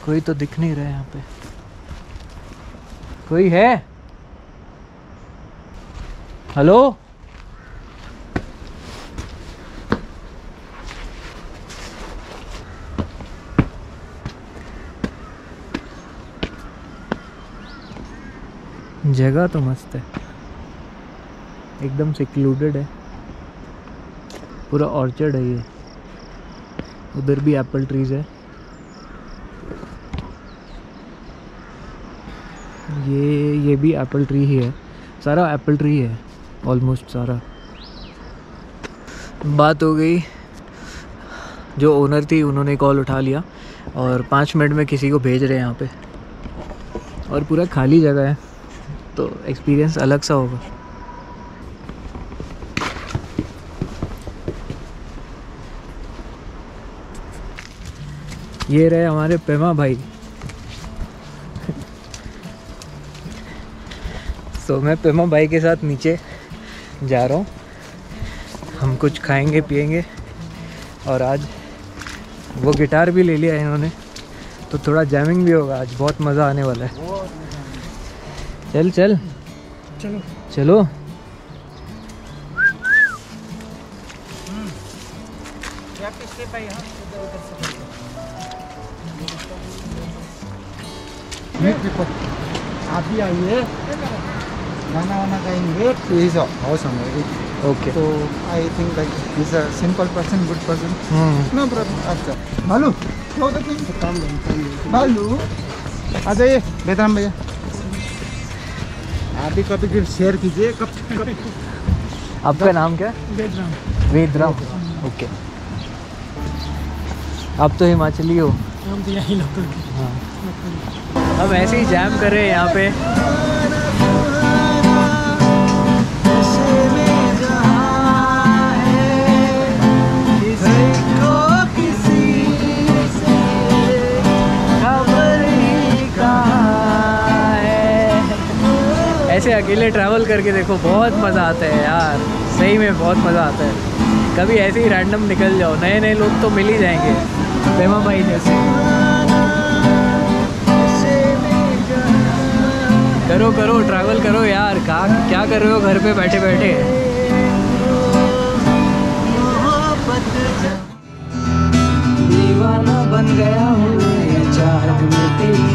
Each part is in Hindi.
कोई तो दिख नहीं रहा है यहाँ पे। कोई है? हेलो? जगह तो मस्त है, एकदम सिक्लूडेड है, पूरा ऑर्चर्ड है ये। उधर भी एप्पल ट्रीज है। ये भी एप्पल ट्री ही है, सारा एप्पल ट्री है, ऑलमोस्ट सारा। बात हो गई, जो ओनर थी उन्होंने कॉल उठा लिया और 5 मिनट में किसी को भेज रहे हैं यहाँ पे, और पूरा खाली जगह है तो एक्सपीरियंस अलग सा होगा। ये रहे हमारे पेमा भाई। तो मैं पेमा भाई के साथ नीचे जा रहा हूँ, हम कुछ खाएंगे पिएंगे, और आज वो गिटार भी ले लिया है इन्होंने, तो थोड़ा जैमिंग भी होगा आज, बहुत मज़ा आने वाला है। चल चल चलो चलो। आप भी आइए, गाना वाना गाएंगे। Please okay. तो I think like is a simple person, good person, no problem. अच्छा भालू, भालू आ जाइए। बेदराम भैया आप भी कभी फिर शेयर कीजिए। कब आपका नाम क्या है? बेदराम। वेदराम। ओके। आप तो हिमाचली हो। हम तो यही लोकल। हाँ, हम ऐसे ही जैम कर रहे हैं यहाँ पे। ऐसे अकेले ट्रैवल करके देखो, बहुत मज़ा आता है यार, सही में बहुत मज़ा आता है। कभी ऐसे ही रैंडम निकल जाओ, नए नए लोग तो मिल ही जाएंगे, पेमा भाई जैसे। करो करो, ट्रैवल करो यार, क्या कर रहे हो घर पे बैठे बैठे? दीवाना बन गया हूँ चाहत में तेरी,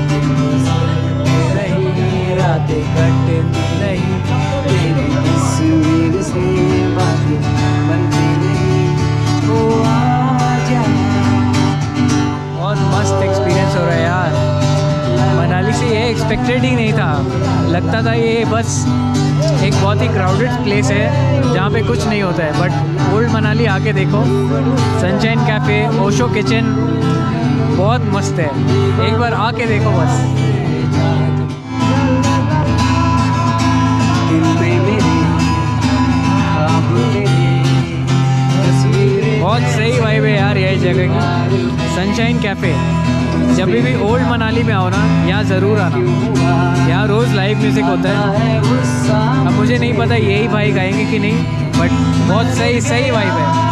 रातें कटती नहीं तेरी तस्वीर से, बातें बनती नहीं, ओ आजा। बहुत मस्त एक्सपीरियंस हो रहा है यार, मनाली से ये एक्सपेक्टेड ही नहीं था। लगता था ये बस एक बहुत ही क्राउडेड प्लेस है जहाँ पे कुछ नहीं होता है, बट ओल्ड मनाली आके देखो, सनशाइन कैफ़े, ओशो किचन, बहुत मस्त है, एक बार आके देखो बस। बहुत सही वाइब है यार ये जगह की, सनशाइन कैफ़े। जब भी ओल्ड मनाली में आओ ना, यहाँ ज़रूर आना, यहाँ रोज़ लाइव म्यूज़िक होता है। अब मुझे नहीं पता यही भाई गाएंगे कि नहीं, बट बहुत सही वाइब है।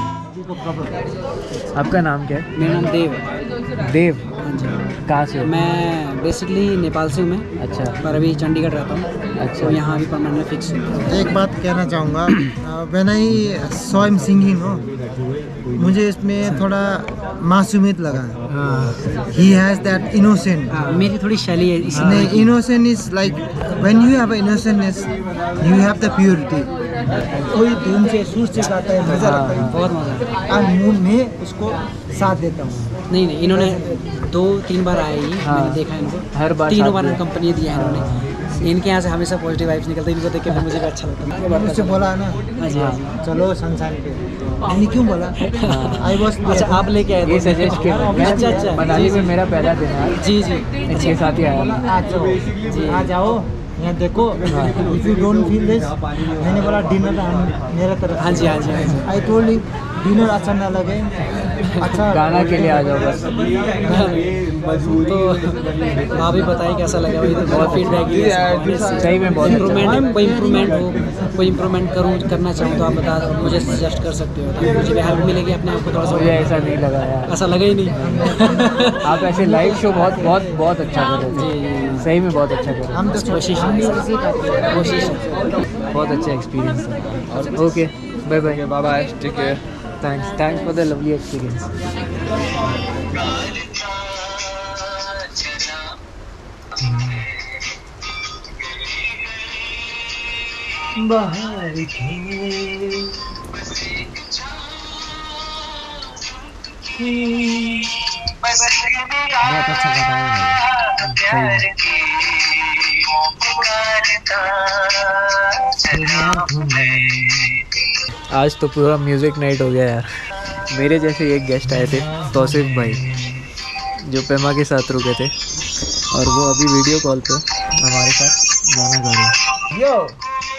आपका नाम क्या है? मेरा नाम देव है। देव, कहाँ से हो? मैं बेसिकली नेपाल से हूँ मैं। अच्छा। पर अभी चंडीगढ़ रहता हूँ। अच्छा। तो यहाँ अभी परमानेंट फिक्स हूँ। एक बात कहना चाहूँगा, when I saw him singing no, मुझे इसमें थोड़ा मासूमियत लगा। He has that innocent. मेरी थोड़ी शैली है नहीं, innocent is like when you have innocentness you have the purity. कोई धूम से सुर से गाता है, मजा लगता है, बहुत मज़ा है। और मूड में उसको साथ देता हूँ। नहीं इन्होंने 2-3 बार आए ही, मैंने देखा है इनको, हर बार तीनों बार कंपनी दी है इन्होंने। इनके यहाँ से हमेशा पॉजिटिव वाइब्स निकलते हैं, इनको देख के फिर मुझे भी अच्छा लगता है। मुझसे बोला है ना, हाँ जी, हाँ जी। चलो संसार पे, मैंने क्यों बोला? आई वाज अच्छा, आप लेके आए ये थे? सजेस्ट किया। अच्छा। मनाली में मेरा पहला दिन है। जी इसके साथ ही आया। आ जाओ यहाँ देखो। If you don't feel this, मैंने बोला डिनर मेरा तरफ। हाँ जी। आई टोल्ड हिम डिनर अच्छा ना लगे, अच्छा गाना के लिए आ जाओ बस। तो आप भी बताइए कैसा लगा भाई। तो बहुत फीडबैक सही में बहुत इम्प्रूवमेंट, कोई इम्प्रूवमेंट हो, कोई इम्प्रूवमेंट करना चाहूँ तो आप बता दो, मुझे सजेस्ट कर सकते हो, ताकि मुझे भी हेल्प मिलेगी अपने आप को थोड़ा सा। मुझे ऐसा नहीं लगा यार, ऐसा लगा ही नहीं। आप ऐसे लाइव शो बहुत बहुत बहुत अच्छा कर रहे थे, सही में बहुत अच्छा कर रहे थे। हम तो कोशिश बहुत अच्छा एक्सपीरियंस था। Okay bye bye bye, take care. Thanks for the lovely experience. बहुत अच्छा गाता है आज तो पूरा म्यूज़िक नाइट हो गया यार। मेरे जैसे एक गेस्ट आए थे तौसीफ भाई, जो पेमा के साथ रुके थे, और वो अभी वीडियो कॉल पे हमारे साथ गाना गा रहे हैं। यो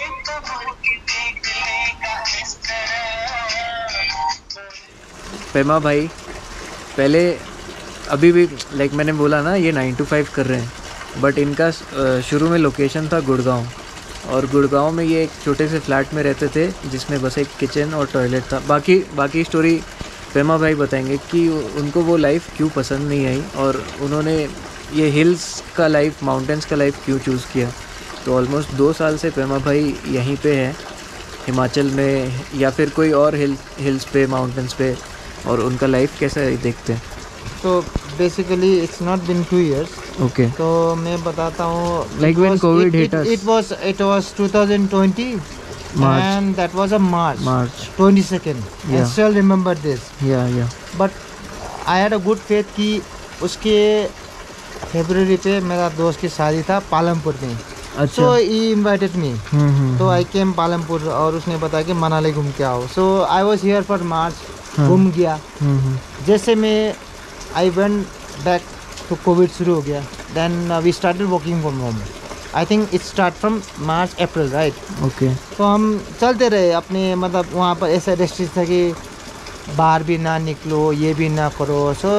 पेमा भाई पहले अभी भी लाइक मैंने बोला ना, ये 9 to 5 कर रहे हैं, बट इनका शुरू में लोकेशन था गुड़गांव, और गुड़गांव में ये एक छोटे से फ्लैट में रहते थे जिसमें बस एक किचन और टॉयलेट था। बाकी स्टोरी पेमा भाई बताएंगे कि उनको वो लाइफ क्यों पसंद नहीं आई, और उन्होंने ये हिल्स का लाइफ, माउंटेन्स का लाइफ क्यों चूज़ किया। तो ऑलमोस्ट 2 साल से पेमा भाई यहीं पे हैं, हिमाचल में या फिर कोई और हिल्स पे, माउंटेन्स पे, और उनका लाइफ कैसा देखते हैं। तो basically it's not been 2 years। Okay, तो मैं बताता हूँ, Like when COVID hit us. it was 2020 March. and that was a March March. 22nd। I Yeah. still remember this, या but I had a good faith कि उसके फरवरी पे मेरा दोस्त की शादी था पालमपुर में। अच्छा। So he invited me, तो I came पालमपुर, और उसने बताया कि मनाली घूम के आओ। So I was here for March, घूम गया। जैसे मैं I went back तो कोविड शुरू हो गया, then we started working from home। I think it start from March April, right? Okay. तो हम चलते रहे अपने, मतलब वहाँ पर ऐसा रेस्ट्रिक्ट था कि बाहर भी ना निकलो, ये भी ना करो। सो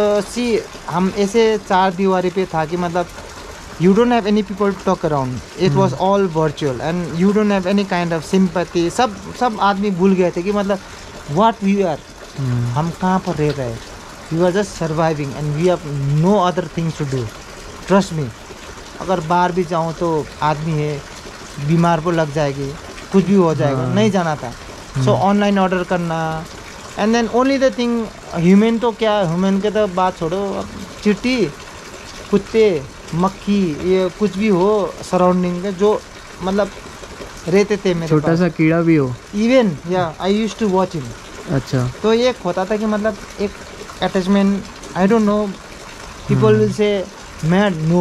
हम ऐसे 4 दीवारी पे था कि मतलब you don't have any people to talk around, it was all virtual and you don't have any kind of sympathy। सब आदमी भूल गए थे कि मतलब what we are, हम कहाँ पर रह रहे हैं। We are just surviving and we have no other things to do, trust me। अगर बाहर भी जाऊँ तो आदमी है, बीमार को लग जाएगी, कुछ भी हो जाएगा, नहीं जाना था। सो ऑनलाइन ऑर्डर करना, and then only the thing, human तो क्या, ह्यूमन के तो बात छोड़ो, चींटी, कुत्ते, मक्खी, ये कुछ भी हो सराउंडिंग के जो मतलब रहते थे मेरे छोटा पास। सा कीड़ा भी हो। इवन या I used to watch him. अच्छा। तो ये होता था कि मतलब एक attachment, I don't know, people will say mad, no,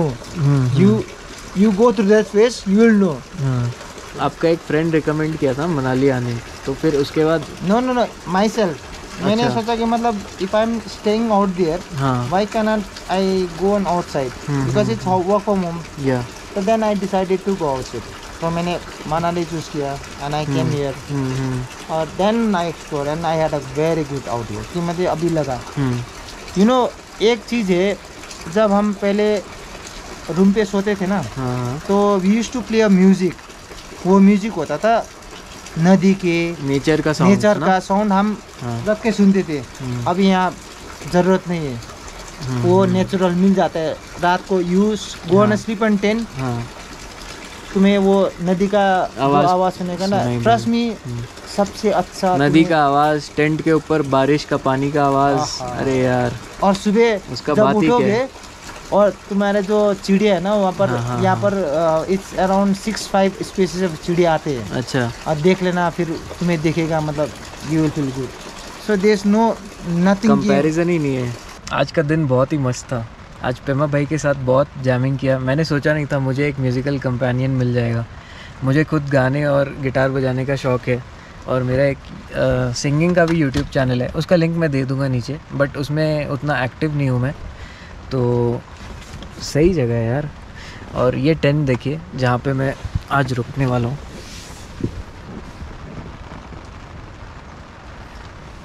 you go through that phase, you will know. आपका एक फ्रेंड रिकमेंड किया था मनाली आने, तो फिर उसके बाद नो माई सेल्फ, मैंने अच्छा। सोचा कि मतलब if I am staying out there, हाँ why can not I go on outside, because it's work from home. या तो then I decided to go outside, तो मैंने मनाली चूज़ किया एंड आई केम हियर, और then I explore and I had a very good out here. कि मुझे अभी लगा, यू नो, एक चीज़ है, जब हम पहले रूम पे सोते थे ना, हाँ, तो we used to play a music. वो म्यूजिक होता था नदी के, नेचर का साउंड, नेचर का साउंड हम हाँ। रख के सुनते थे। अब यहाँ ज़रूरत नहीं है, वो नेचुरल मिल जाता है। रात को use go on sleep and ten, हाँ, तुम्हें वो नदी का आवाज़ सुनेगा ना, सुनाई ट्रस्ट मी, सबसे अच्छा नदी का आवाज़, टेंट के ऊपर बारिश का पानी का आवाज़, अरे यार। और सुबह उसका जब बात ही क्या उठोगे है। और तुम्हारे जो चिड़िया है ना वहाँ पर, हाँ, यहाँ पर इट्स अराउंड 6-5 स्पीसीज ऑफ चिड़िया आते हैं, अच्छा, और देख लेना, फिर तुम्हें दिखेगा, मतलब you will feel good. So there is no nothing, comparison ही नहीं है। आज का दिन बहुत ही मस्त था। आज पेमा भाई के साथ बहुत जैमिंग किया। मैंने सोचा नहीं था मुझे एक म्यूज़िकल कंपेनियन मिल जाएगा। मुझे खुद गाने और गिटार बजाने का शौक़ है, और मेरा एक सिंगिंग का भी यूट्यूब चैनल है, उसका लिंक मैं दे दूँगा नीचे, बट उसमें उतना एक्टिव नहीं हूँ मैं। तो सही जगह है यार। और ये टेंट देखिए जहाँ पे मैं आज रुकने वाला हूँ।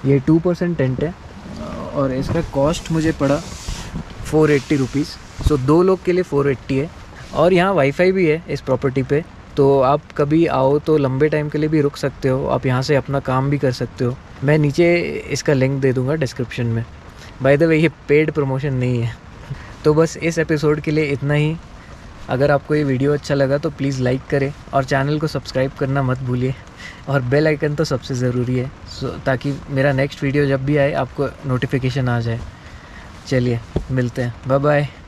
ये 2% टेंट है और इसका कॉस्ट मुझे पड़ा 480 रुपीज़। सो 2 लोग के लिए 480 है। और यहाँ वाईफाई भी है इस प्रॉपर्टी पे, तो आप कभी आओ तो लंबे टाइम के लिए भी रुक सकते हो, आप यहाँ से अपना काम भी कर सकते हो। मैं नीचे इसका लिंक दे दूँगा डिस्क्रिप्शन में। बाय द वे ये पेड प्रमोशन नहीं है। तो बस इस एपिसोड के लिए इतना ही। अगर आपको ये वीडियो अच्छा लगा तो प्लीज़ लाइक करें और चैनल को सब्सक्राइब करना मत भूलिए, और बेल आइकन तो सबसे ज़रूरी है ताकि मेरा नेक्स्ट वीडियो जब भी आए आपको नोटिफिकेशन आ जाए। चलिए मिलते हैं, बाय बाय।